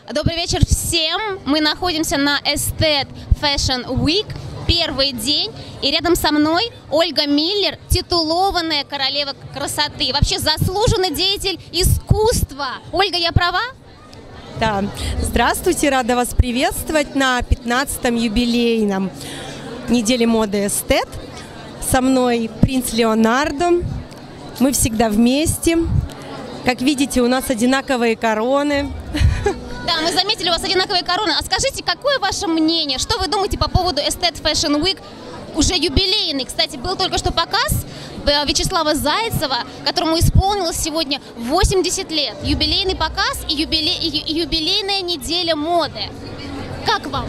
Добрый вечер всем. Мы находимся на Aestet Fashion Week, первый день. И рядом со мной Ольга Миллер, титулованная королева красоты. Вообще заслуженный деятель искусства. Ольга, я права? Да. Здравствуйте, рада вас приветствовать на 15-м юбилейном неделе моды Aestet. Со мной принц Леонардо. Мы всегда вместе. Как видите, у нас одинаковые короны. Да, мы заметили у вас одинаковые короны. А скажите, какое ваше мнение? Что вы думаете по поводу Aestet Fashion Week? Уже юбилейный. Кстати, был только что показ Вячеслава Зайцева, которому исполнилось сегодня 80 лет. Юбилейный показ и юбилейная неделя моды. Как вам?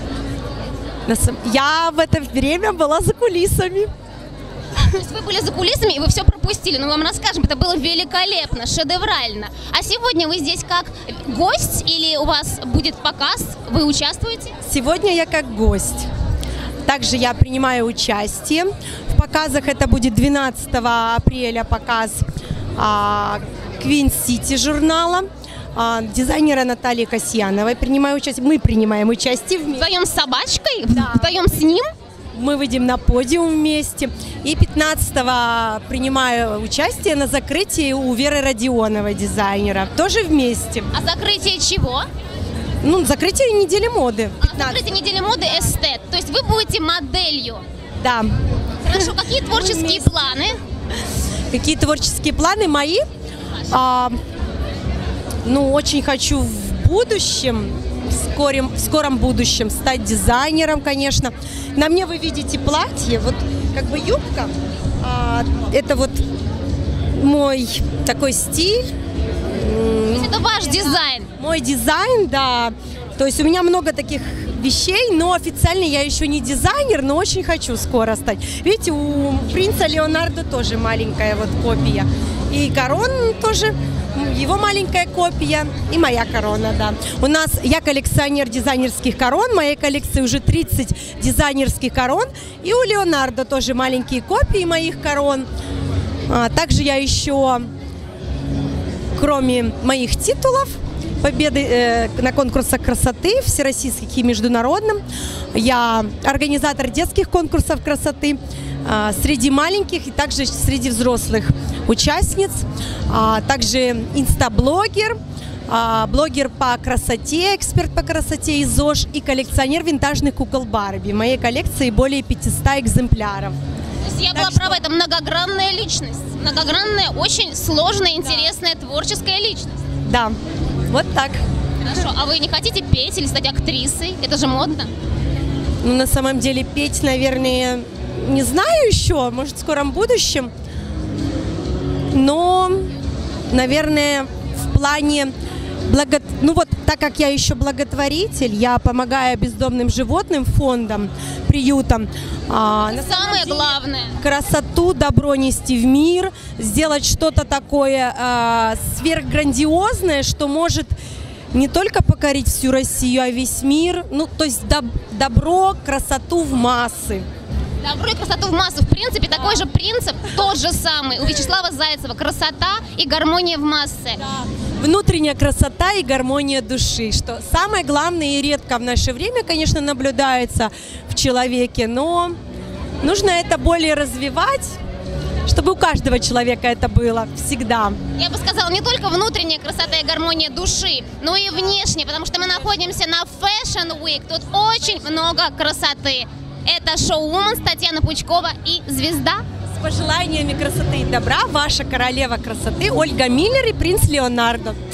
Я в это время была за кулисами. То есть вы были за кулисами и вы все пропустили. Ну, вам расскажем, это было великолепно, шедеврально. А сегодня вы здесь как гость или у вас будет показ? Вы участвуете? Сегодня я как гость. Также я принимаю участие в показах. Это будет 12 апреля показ Queen City журнала. Дизайнера Натальи Касьяновой принимаю участие. Мы принимаем участие вместе. Вдвоем с собачкой? Да. Вдвоем с ним? Мы выйдем на подиум вместе. И 15-го принимаю участие на закрытии у Веры Родионовой, дизайнера. Тоже вместе. А закрытие чего? Ну, закрытие недели моды. Закрытие недели моды Aestet. То есть вы будете моделью? Да. Хорошо. Какие творческие планы? Какие творческие планы мои? Ну, очень хочу в будущем, в скором будущем стать дизайнером, конечно. На мне вы видите платье, вот как бы юбка. Это вот мой такой стиль. То есть это ваш дизайн? Мой дизайн, да. То есть у меня много таких вещей, но официально я еще не дизайнер, но очень хочу скоро стать. Видите, у принца Леонардо тоже маленькая вот копия. И корона тоже, его маленькая копия, и моя корона, да. У нас, я коллекционер дизайнерских корон, в моей коллекции уже 30 дизайнерских корон, и у Леонардо тоже маленькие копии моих корон. Также я еще, кроме моих титулов, победы на конкурсах красоты, всероссийских и международным, я организатор детских конкурсов красоты среди маленьких и также среди взрослых участниц, также инстаблогер, блогер по красоте, эксперт по красоте из ЗОЖ и коллекционер винтажных кукол Барби. В моей коллекции более 500 экземпляров. То есть я была права, это многогранная личность, многогранная, очень сложная, интересная, творческая личность. Да, вот так. Хорошо, а вы не хотите петь или стать актрисой? Это же модно. Ну, на самом деле петь, наверное, не знаю еще, может, в скором будущем. Но, наверное, в плане ну вот, так как я еще благотворитель, я помогаю бездомным животным, фондам, приютам. Самое главное. Красоту, добро нести в мир, сделать что-то такое сверхграндиозное, что может не только покорить всю Россию, а весь мир. Ну, то есть добро, красоту в массы. Добро и красоту в массу. В принципе, такой же принцип, тот же самый у Вячеслава Зайцева. Красота и гармония в массе. Да. Внутренняя красота и гармония души, что самое главное и редко в наше время, конечно, наблюдается в человеке, но нужно это более развивать, чтобы у каждого человека это было всегда. Я бы сказала, не только внутренняя красота и гармония души, но и внешняя, потому что мы находимся на Fashion Week, тут очень много красоты. Это шоу-вумен Татьяна Пучкова и звезда. С пожеланиями красоты и добра, ваша королева красоты Ольга Миллер и принц Леонардо.